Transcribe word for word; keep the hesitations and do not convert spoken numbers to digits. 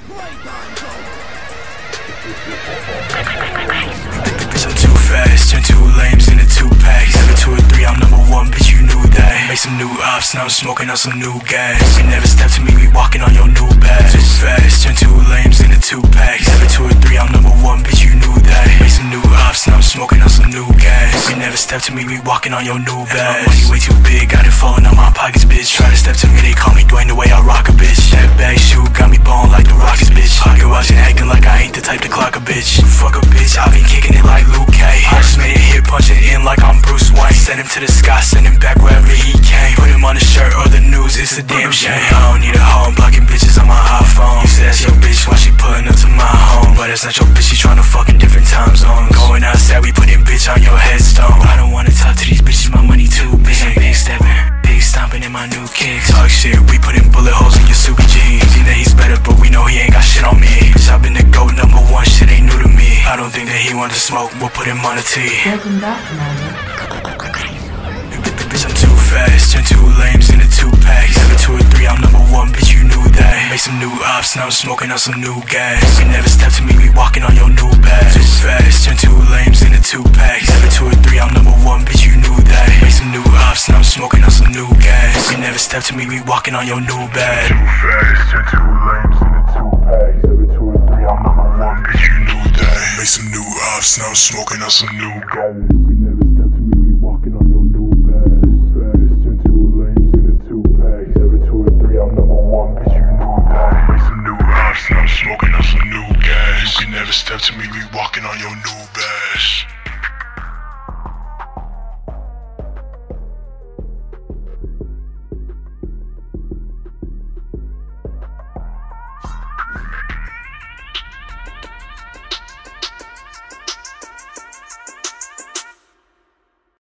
Bitch, I'm too fast, turn two lames into two packs. Seven, two, or three, I'm number one, bitch, you knew that. Make some new ops, now I'm smoking on some new gas. You never step to me, we walking on your new bag. Too fast, turn two lames into two packs. Seven, two, or three, I'm number one, bitch, you knew that. Make some new ops, now I'm smoking on some new gas. You never step to me, we walking on your new bag. My money way too big, got it falling out my pockets, bitch. Try to step to me, they call me Dwayne the way I rock a bitch. That bag shoe got me ballin' like the Rockets, bitch. Pocket watching, acting like I ain't the type to clock a bitch. Fuck a bitch, I been kicking it like Luke K. I just made a hit, punching in like I'm Bruce Wayne. Send him to the sky, send him back wherever he came. Put him on the shirt or the news, it's a damn shame. I don't need a hoe, I'm blocking bitches on my iPhone. You say that's your bitch, why she pulling up to my home? But that's not your bitch, she tryna fuck in different time zones. Going outside, we putting bitch on your headstone. I don't wanna talk to these bitches, my money too big. I'm big stepping, big stomping in my new kicks. Talk shit, we putting bullet holes in your super jeans. Think that he's better, but we know he ain't got shit on me. Bitch, I've been the GOAT number one, shit ain't new to me. I don't think that he wants to smoke, we'll put him on a tee. Welcome back, Commander. Bitch, I'm too fast, turn two lames into two packs. Seven, two, or three, I'm number one, bitch, you knew that. Make some new ops, now I'm smoking on some new gas. You never step to me, we walking on your new bag. Too fast, turn two lames into two packs. Seven, two, or three, I'm number one, bitch, you knew that. Make some new ops, now I'm smoking on some new gas. You never step to me, we walking on your new bag. Too fast, turn two lames into two packs. Seven, two, or three, I'm number one, bitch, you knew that. Make some new ops, now I'm smoking on some new gas. You never step to me, we walking on your new bag. Too fast, turn two lames into two packs. Seven, two, or three, I'm number one, bitch, you knew that. Make some new ops, now I'm smoking on some new gas. You can never step to me, we walking on your new bag.